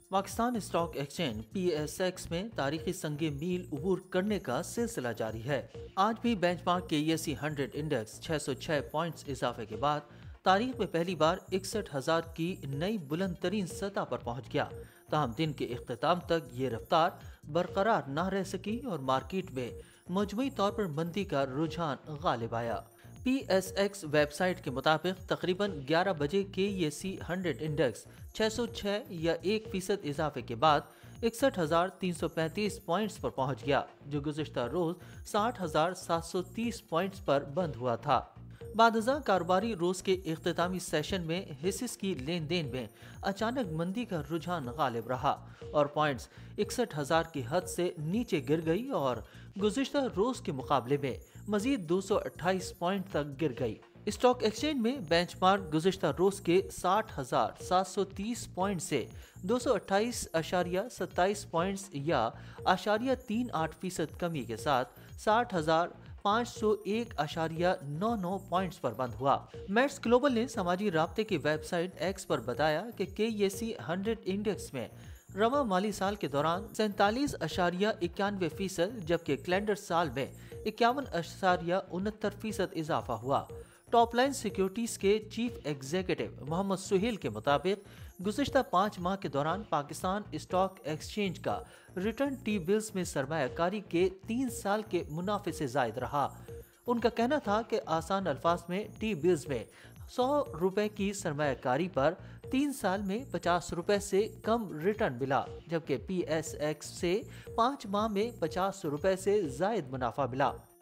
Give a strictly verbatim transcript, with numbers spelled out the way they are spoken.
Pakistan stock exchange P S X में तारीखी संगे मील उबूर करने का सिलसिला जारी है। आज भी बेंचमार्क के ई हंड्रेड इंडेक्स छह सौ छह पॉइंट्स इजाफे के बाद तारीख में पहली बार इकसठ हजार की नई बुलंद तरीन सतह पर पहुंच गया। ताहम दिन के इख्तिताम तक ये रफ्तार बरकरार न रह सकी और मार्केट में मजमूई तौर पर मंदी का रुझान गालिब आया। पी एस एक्स वेबसाइट के मुताबिक तकरीबन ग्यारह बजे के ई हंड्रेड इंडेक्स छह सौ छह या एक फीसद इजाफे के बाद इकसठ हजार तीन सौ पैंतीस पॉइंट्स पर पहुंच गया, जो गुज़िश्ता रोज साठ हजार सात सौ तीस पॉइंट्स पर बंद हुआ था। बादशाह कारोबारी रोज के इख्तितामी सेशन में हिस्सेस की लेन देन में अचानक मंदी का रुझान गालिब रहा और पॉइंट्स इकसठ हजार की हद से नीचे गिर गई और गुज़िश्ता रोज के मुकाबले में मजीद दो सौ अट्ठाईस पॉइंट तक गिर गई। स्टॉक एक्सचेंज में बेंचमार्क गुज़िश्ता रोज के साठ हजार सात सौ तीस पॉइंट से दो सौ अट्ठाईस अशारिया सत्ताईस पॉइंट्स या अशारिया तीन आठ फीसद कमी के साथ साठ हजार पाँच सौ एक अशारिया नौ नौ पॉइंट्स पर बंद हुआ। मैट्स ग्लोबल ने समाजी राब्ते की वेबसाइट एक्स पर बताया कि के ई सी हंड्रेड इंडेक्स में रवा माली साल के दौरान सैंतालीस अशारिया इक्यानवे फीसद जबकि कैलेंडर साल में इक्यावन अशारिया उनहत्तर फीसद इजाफा हुआ। टॉप लाइन सिक्योरिटीज के चीफ एग्जीक्यूटिव मोहम्मद सुहेल के मुताबिक गुज़िश्ता पाँच माह के दौरान पाकिस्तान स्टॉक एक्सचेंज का रिटर्न टी बिल्स में सरमायाकारी के तीन साल के मुनाफे से जायद रहा। उनका कहना था कि आसान अल्फाज में टी बिल्स में सौ रुपए की सरमायाकारी पर तीन साल में पचास रुपए से कम रिटर्न मिला, जबकि पी एस एक्स से पाँच माह में पचास रुपए से जायद मुनाफा मिला।